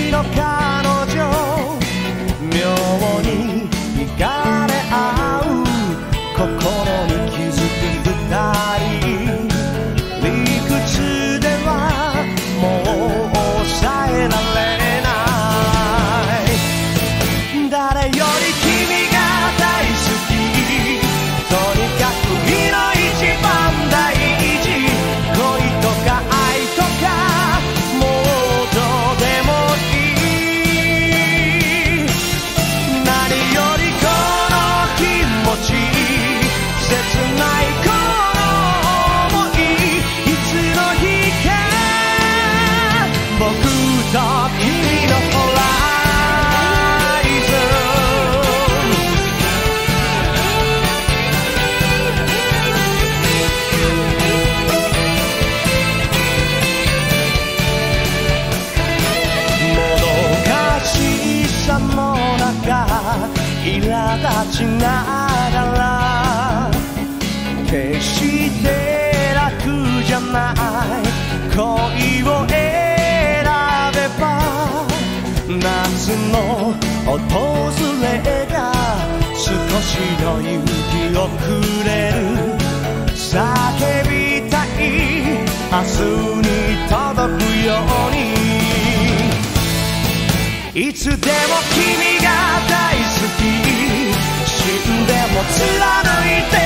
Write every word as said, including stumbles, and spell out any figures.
の彼女妙に惹かれ合う心に気づく二人理屈ではもう抑えられない誰より君が大好きとにかくいの一番大事恋とか愛とかもうどうでもいい何よりこの気持ち切ないこの想いいつの日か僕と君のホライズンもどかしさの中苛立ちながら決して楽じゃない恋を選べば夏の訪れが少しの勇気をくれる叫びたい明日に届くようにいつでも君が大好き死んでも貫いて